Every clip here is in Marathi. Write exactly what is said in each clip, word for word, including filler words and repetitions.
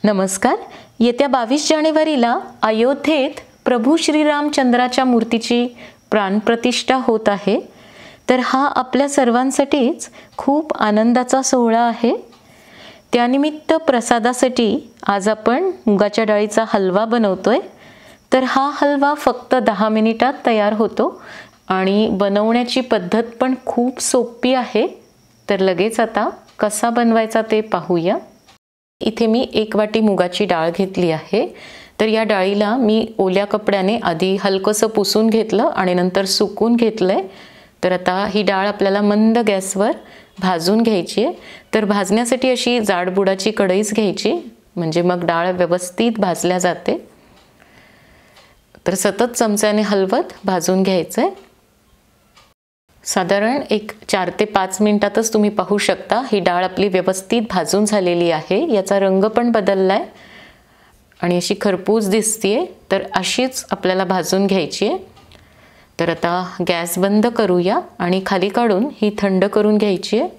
नमस्कार. येत्या बावीस जानेवारीला अयोध्येत प्रभू श्रीरामचंद्राच्या मूर्तीची प्राणप्रतिष्ठा होत आहे. तर हा आपल्या सर्वांसाठीच खूप आनंदाचा सोहळा आहे. त्यानिमित्त प्रसादासाठी आज आपण मुगाच्या डाळीचा हलवा बनवतोय. तर हा हलवा फक्त दहा मिनिटात तयार होतो आणि बनवण्याची पद्धत पण खूप सोपी आहे. तर लगेच आता कसा बनवायचा ते पाहूया. इथे मी एक वाटी मुगाची डाळ घेतली आहे. तर या डाळीला मी ओल्या कपड्याने आधी हलकंसं पुसून घेतलं आणि नंतर सुकून घेतलंय. तर आता ही डाळ आपल्याला मंद गॅसवर भाजून घ्यायची आहे. तर भाजण्यासाठी अशी जाडबुडाची कढईच घ्यायची, म्हणजे मग डाळ व्यवस्थित भाजल्या जाते. तर सतत चमच्याने हलवत भाजून घ्यायचं आहे. साधारण एक चार ते पाच मिनिटातच तुम्ही पाहू शकता ही डाळ आपली व्यवस्थित भाजून झालेली आहे. याचा रंग पण बदलला आहे आणि अशी खरपूस दिसतीये. तर अशीच आपल्याला भाजून घ्यायची आहे. तर आता गॅस बंद करूया आणि खाली काढून ही थंड करून घ्यायची आहे.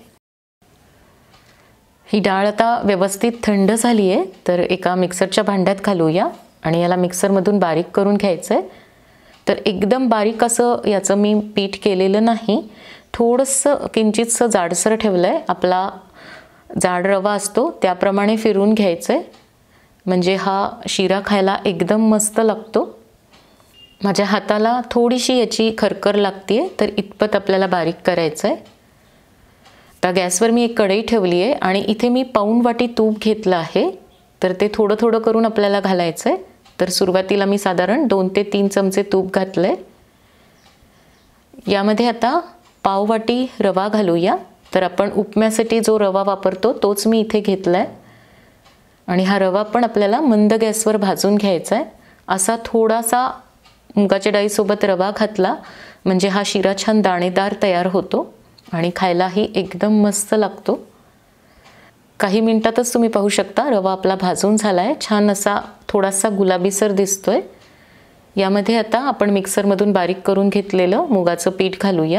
ही डाळ आता व्यवस्थित थंड झाली आहे. तर एका मिक्सरच्या भांड्यात घालूया आणि याला मिक्सरमधून बारीक करून घ्यायचं आहे. तर एकदम बारीक असं याचं मी पीठ केलेलं नाही, थोडंसं किंचितसं जाडसर ठेवलं आहे. आपला जाड रवा असतो त्याप्रमाणे फिरून घ्यायचं आहे, म्हणजे हा शिरा खायला एकदम मस्त लागतो. माझ्या हाताला थोडीशी याची खरखर लागते आहे, तर इतपत आपल्याला बारीक करायचं आहे. आता गॅसवर मी एक कढई ठेवली आहे आणि इथे मी पाऊण वाटी तूप घेतलं आहे. तर ते थोडं थोडं करून आपल्याला घालायचं आहे. तर सुरुवातीला मी साधारण दोन ते तीन चमचे तूप घातलं आहे. यामध्ये आता पाव वाटी रवा घालूया. तर आपण उपम्यासाठी जो रवा वापरतो तोच मी इथे घेतला आहे आणि हा रवा पण आपल्याला मंद गॅसवर भाजून घ्यायचा आहे. असा थोडासा मुगाच्या डाळीसोबत रवा घातला म्हणजे हा शिरा छान दाणेदार तयार होतो आणि खायलाही एकदम मस्त लागतो. काही मिनिटातच तुम्ही पाहू शकता रवा आपला भाजून झाला आहे. छान असा थोडासा गुलाबीसर दिसतोय. यामध्ये आता आपण मिक्सरमधून बारीक करून घेतलेलं मुगाचं पीठ घालूया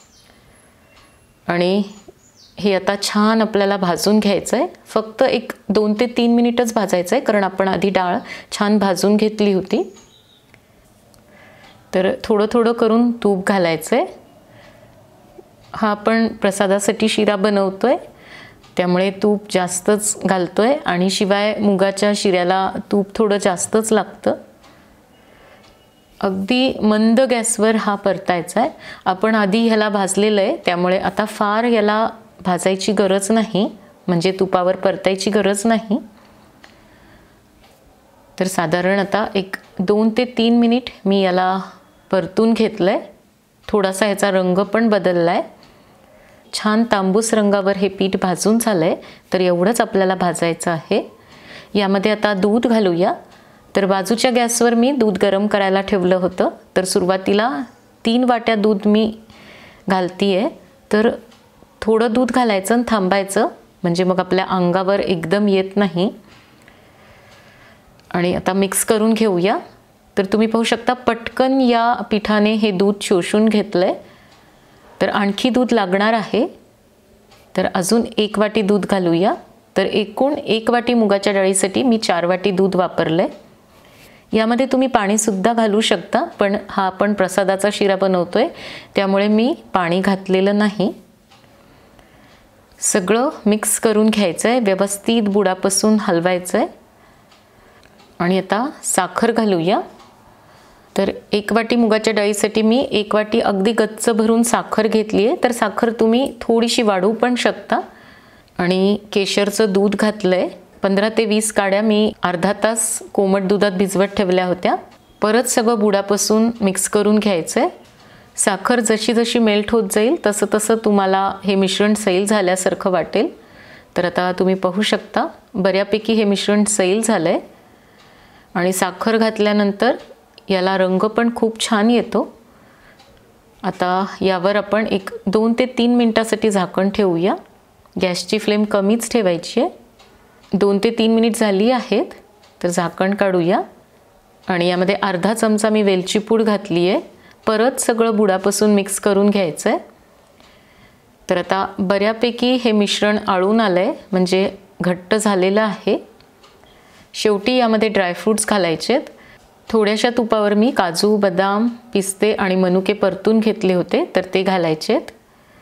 आणि हे आता छान आपल्याला भाजून घ्यायचं आहे. फक्त एक दोन ते तीन मिनिटच भाजायचं आहे, कारण आपण आधी डाळ छान भाजून घेतली होती. तर थोडं थोडं करून तूप घालायचं आहे. हा आपण प्रसादासाठी शिरा बनवतोय त्यामुळे तूप जास्तच घालतोय आणि शिवाय मुगाच्या शिऱ्याला तूप थोडं जास्तच लागतं. अगदी मंद गॅसवर हा परतायचा आहे. आपण आधी ह्याला भाजलेलं आहे त्यामुळे आता फार याला भाजायची गरज नाही, म्हणजे तुपावर परतायची गरज नाही. तर साधारण आता एक दोन ते तीन मिनिट मी याला परतून घेतलं आहे. थोडासा ह्याचा रंग पण बदलला आहे. छान तांबूस रंगावर हे पीठ भाजून झालं आहे. तर एवढंच आपल्याला भाजायचं आहे. यामध्ये आता दूध घालूया. तर बाजूच्या गॅसवर मी दूध गरम करायला ठेवलं होतं. तर सुरुवातीला तीन वाट्या दूध मी घालती आहे. तर थोडं दूध घालायचं आणि थांबायचं, म्हणजे मग आपल्या अंगावर एकदम येत नाही. आणि आता मिक्स करून घेऊया. तर तुम्ही पाहू शकता पटकन या पिठाने हे दूध शोषून घेतलं आहे. तर आणखी दूध लागणार आहे. तर अजून एक वाटी दूध घालूया. तर एकूण एक वाटी मुगाच्या डाळीसाठी मी चार वाटी दूध वापरलं आहे. यामध्ये तुम्ही पाणीसुद्धा घालू शकता, पण हा आपण प्रसादाचा शिरा बनवतोय त्यामुळे मी पाणी घातलेलं नाही. सगळं मिक्स करून घ्यायचं आहे, व्यवस्थित बुडापासून हलवायचं आहे. आणि आता साखर घालूया. तर एक वाटी मुगाच्या डाळीसाठी मी एक वाटी अगदी गच्च भरून साखर घेतली आहे. तर साखर तुम्ही थोडीशी वाढवू पण शकता. आणि केशरचं दूध घातलं आहे. पंधरा ते वीस काड्या मी अर्धा तास कोमट दुधात भिजवत ठेवल्या होत्या. परत सगळं बुडापासून मिक्स करून घ्यायचं आहे. साखर जशी जशी मेल्ट होत जाईल तसं तसं तुम्हाला हे मिश्रण सैल झाल्यासारखं वाटेल. तर आता तुम्ही पाहू शकता बऱ्यापैकी हे मिश्रण सैल झालं आहे आणि साखर घातल्यानंतर याला रंग पण खूप छान येतो. आता यावर आपण एक दोन ते तीन मिनटासाठी झाकण ठेवूया. गॅसची फ्लेम कमीच ठेवायची आहे. दोन ते तीन मिनिट झाली आहेत. तर झाकण काढूया आणि यामध्ये अर्धा चमचा मी वेलची पूड घातली आहे. परत सगळं बुडापासून मिक्स करून घ्यायचं आहे. तर आता बऱ्यापैकी हे मिश्रण आळून आलं आहे, म्हणजे घट्ट झालेलं आहे. शेवटी यामध्ये ड्रायफ्रूट्स घालायचे आहेत. थोड्याशा तुपावर मी काजू, बदाम, पिस्ते आणि मनुके परतून घेतले होते, तर ते घालायचे आहेत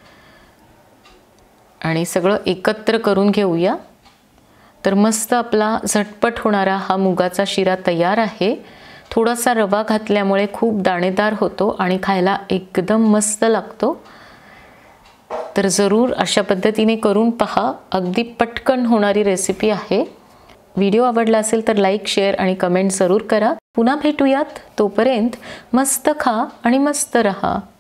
आणि सगळं एकत्र करून घेऊया. तर मस्त आपला झटपट होणारा हा मुगाचा शिरा तयार आहे. थोडासा रवा घातल्यामुळे खूप दाणेदार होतो आणि खायला एकदम मस्त लागतो. तर जरूर अशा पद्धतीने करून पहा. अगदी पटकन होणारी रेसिपी आहे. व्हिडिओ आवडला असेल तर लाईक, शेअर आणि कमेंट जरूर करा. पुन्हा भेटूयात. तोपर्यंत मस्त खा आणि मस्त रहा.